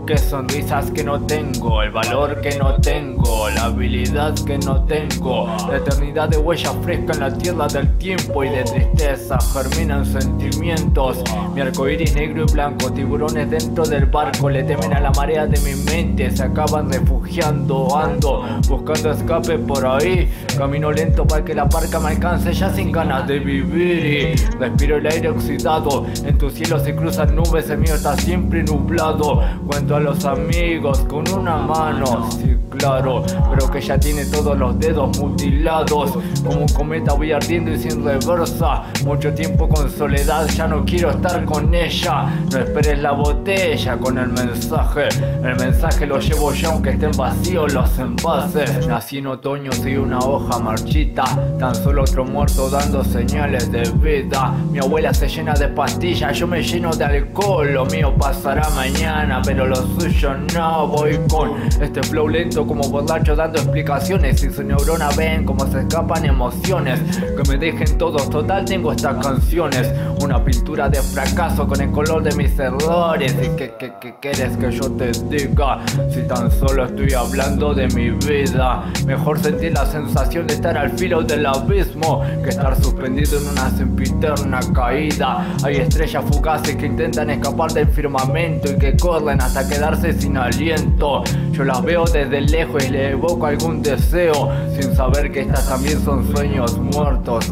Que sonrisas que no tengo, el valor que no tengo, la habilidad que no tengo. La eternidad de huella fresca en la tierra del tiempo y de tristeza germinan sentimientos. Mi arcoíris negro y blanco, tiburones dentro del barco, le temen a la marea de mi mente, se acaban refugiando. Ando buscando escape por ahí, camino lento para que la barca me alcance ya sin ganas de vivir. Y respiro el aire oxidado, en tu cielo se cruzan nubes, el mío está siempre nublado. Cuento a los amigos con una mano, sí claro, pero que ya tiene todos los dedos mutilados. Como un cometa voy ardiendo y sin reversa. Mucho tiempo con soledad, ya no quiero estar con ella. No esperes la botella con el mensaje lo llevo yo aunque estén vacíos los envases. Nací en otoño, soy una hoja marchita, tan solo otro muerto dando señales de vida. Mi abuela se llena de pastillas, yo me lleno de alcohol. Lo mío pasará mañana, pero lo suyo no. Voy con este flow lento como borracho dando explicaciones, y su neurona ven como se escapan emociones. Que me dejen todos, total tengo estas canciones, una pintura de fracaso con el color de mis errores. ¿Y qué quieres que yo te diga si tan solo estoy hablando de mi vida? Mejor sentir la sensación de estar al filo del abismo que estar suspendido en una sempiterna caída. Hay estrellas fugaces que intentan escapar del firmamento y que corren hasta quedarse sin aliento. Yo las veo desde lejos y le evoco algún deseo, sin saber que estas también son sueños muertos.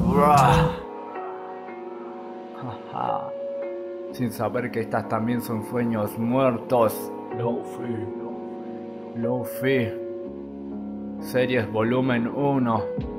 Sin saber que estas también son sueños muertos. Lo-Fi Series volumen 1.